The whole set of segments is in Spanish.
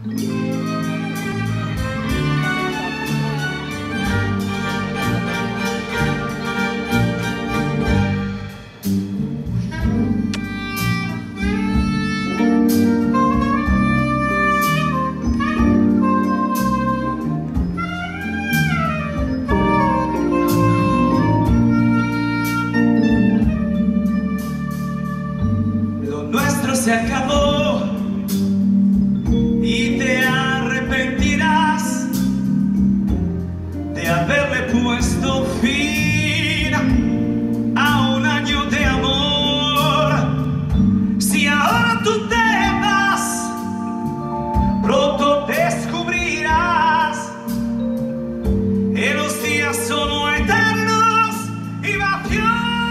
Se acabó y te arrepentirás de haberle puesto fin a un año de amor. Si ahora tú te vas, pronto descubrirás que los días son eternos y vacíos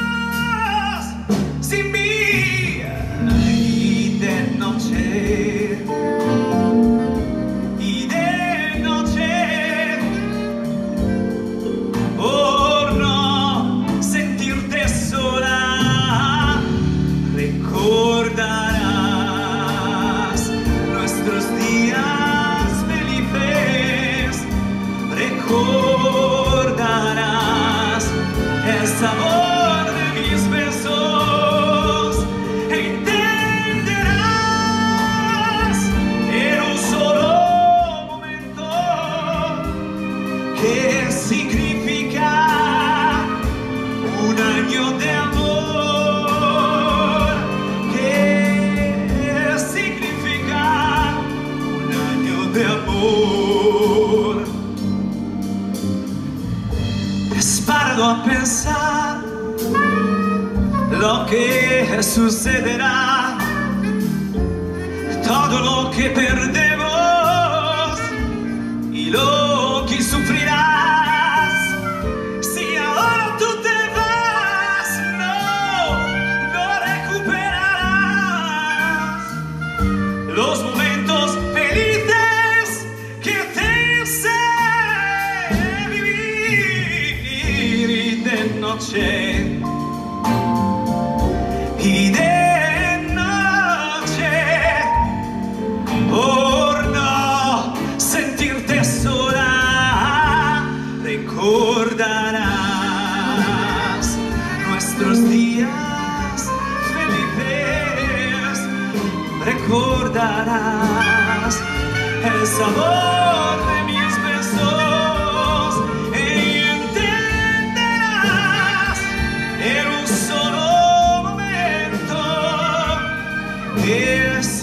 sin mí. Y de noche, por no sentirte sola, recordarás nuestros días felices, recordarás el sabor de mis besos e ¿qué significa un año de amor? ¿Qué significa un año de amor? ¿Has parado a pensar lo que sucederá? Todo lo que perdemos y lo que sufrirás. Si ahora tú te vas, no recuperarás los momentos felices que te hice vivir. Y de noche, y de noche, por no sentirte sola, recordarás nuestros días felices, recordarás el sabor de mis besos y entenderás en un solo momento que